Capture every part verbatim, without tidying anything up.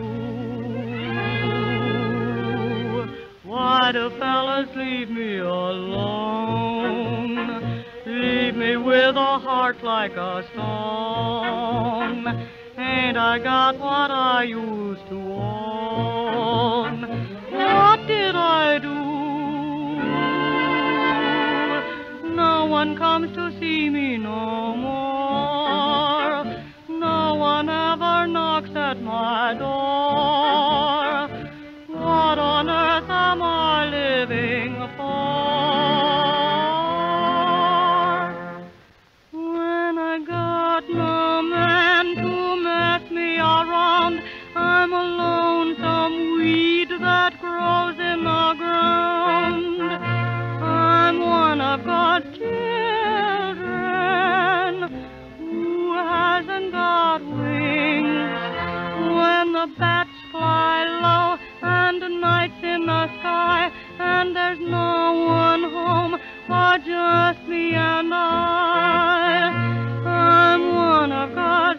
Why do fellas leave me alone? Leave me with a heart like a stone. Ain't I got what I used to own? What did I do? No one comes to see me no more. No one ever knocks at my door. What on earth am I living for? When I got no man to mess me around, I'm a lonesome weed that grows in the ground. I'm one of God's children who hasn't got wings. When the bats fly low and the night's in the sky and there's no one home but just me and I, I'm one of God's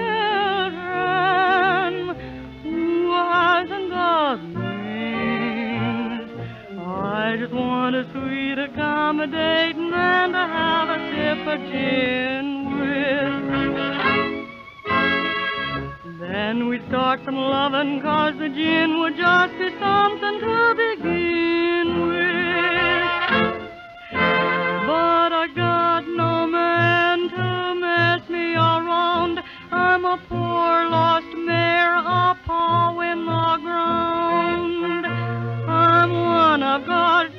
children who hasn't got wings. I just want a sweet accommodating and to have a sip of gin with. Then we'd start some lovin', 'cause the gin would just be something to begin with. But I got no man to mess me around. I'm a poor lost mare, a paw in the ground. I'm one of God's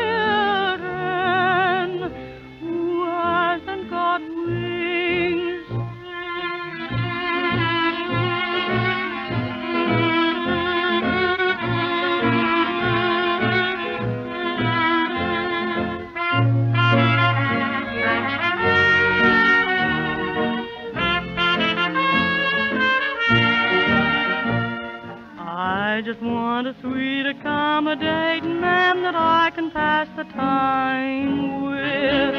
children who hasn't got wings. I just want a sweet, accommodating man that I can pass the time with.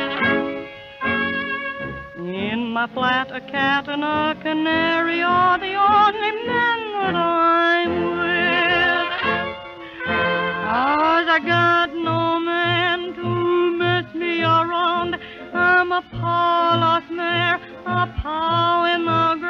In my flat, a cat and a canary are the only men that I'm with. 'Cause I got no man to mess me around. I'm a paw lost mare, a paw in the